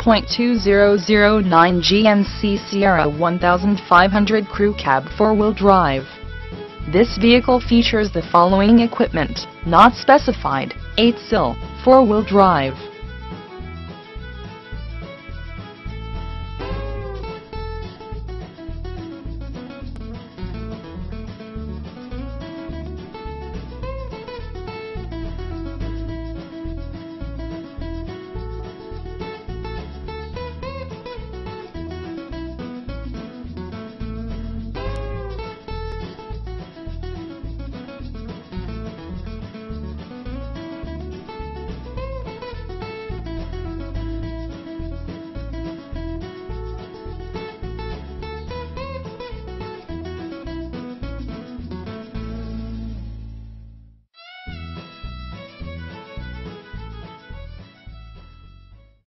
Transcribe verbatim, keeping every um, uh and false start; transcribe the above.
point two zero zero nine G M C Sierra fifteen hundred Crew Cab four-wheel drive. This vehicle features the following equipment, not specified: eight sill, four-wheel drive,